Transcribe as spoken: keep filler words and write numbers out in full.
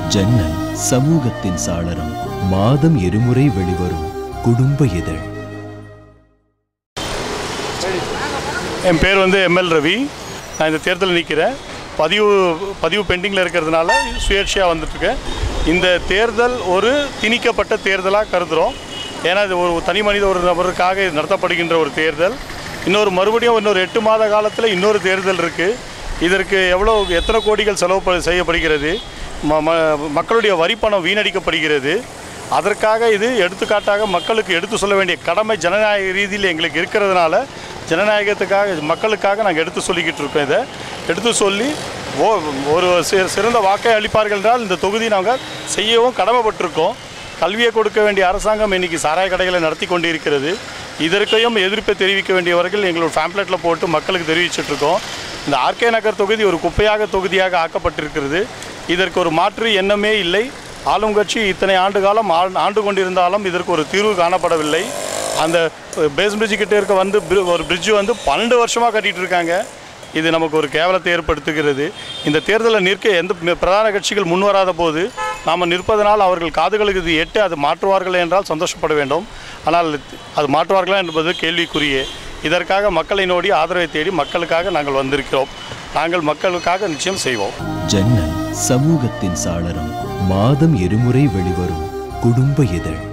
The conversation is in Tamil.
ஜன்னல் சமூகத்தின் சாளரம். மாதம் இருமுறை வெளிவரும் குடும்ப இதழ். என் பேர் வந்து எம்எல் ரவி. நான் இந்த தேர்தலில் நிற்கிறேன். பதிவு பதிவு பெண்டிங்கில் இருக்கிறதுனால சுயேட்சையாக வந்துட்டுருக்கேன். இந்த தேர்தல் ஒரு திணிக்கப்பட்ட தேர்தலாக கருதுகிறோம். ஏன்னா இது ஒரு தனி மனித ஒரு நபருக்காக இது நடத்தப்படுகின்ற ஒரு தேர்தல். இன்னொரு மறுபடியும் இன்னொரு எட்டு மாத காலத்தில் இன்னொரு தேர்தல் இருக்குது. இதற்கு எவ்வளோ எத்தனை கோடிகள் செலவு செய்யப்படுகிறது, ம மக்களுடைய வரிப்பணம் வீணடிக்கப்படுகிறது. அதற்காக இது எடுத்துக்காட்டாக மக்களுக்கு எடுத்து சொல்ல வேண்டிய கடமை ஜனநாயக ரீதியில் எங்களுக்கு இருக்கிறதுனால ஜனநாயகத்துக்காக மக்களுக்காக நாங்கள் எடுத்து சொல்லிக்கிட்டு இருக்கோம். இதை எடுத்து சொல்லி ஓ ஒரு சிறந்த வாக்கை அளிப்பார்கள் என்றால் இந்த தொகுதி நாங்கள் செய்யவும் கடமைப்பட்டிருக்கோம். கல்வியை கொடுக்க வேண்டிய அரசாங்கம் இன்றைக்கி சாராய கடைகளை நடத்தி கொண்டு இருக்கிறது. இதற்கையும் எதிர்ப்பை தெரிவிக்க வேண்டியவர்கள் எங்களோட ஃபேம்ப்ளெட்டில் போட்டு மக்களுக்கு தெரிவிச்சிட்ருக்கோம். இந்த ஆர்கே நகர் தொகுதி ஒரு குப்பையாக தொகுதியாக ஆக்கப்பட்டிருக்கிறது. இதற்கு ஒரு மாற்று எண்ணமே இல்லை. ஆளும் கட்சி இத்தனை ஆண்டு காலம் ஆண்டு கொண்டிருந்தாலும் இதற்கு ஒரு தீர்வு காணப்படவில்லை. அந்த பேஸ் பிரிட்ஜு கிட்டே இருக்க வந்து ஒரு பிரிட்ஜு வந்து பன்னெண்டு வருஷமாக கட்டிகிட்டு இருக்காங்க. இது நமக்கு ஒரு கேவலத்தை ஏற்படுத்துகிறது. இந்த தேர்தலில் நிற்க எந்த பிரதான கட்சிகள் முன்வராத போது நாம் நிற்பதனால் அவர்கள் காதுகளுக்கு இது எட்டு அது மாற்றுவார்கள் என்றால் சந்தோஷப்பட வேண்டும். ஆனால் அது மாற்றுவார்களா என்பது கேள்விக்குரிய. இதற்காக மக்களை நோடி ஆதரவை தேடி மக்களுக்காக நாங்கள் வந்திருக்கிறோம். நாங்கள் மக்களுக்காக நிச்சயம் செய்வோம். ஜன்னல் சமூகத்தின் சாளரம். மாதம் இருமுறை வெளிவரும் குடும்ப இதழ்.